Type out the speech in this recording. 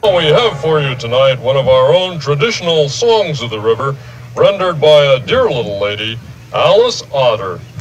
We have for you tonight one of our own traditional songs of the river, rendered by a dear little lady, Alice Otter.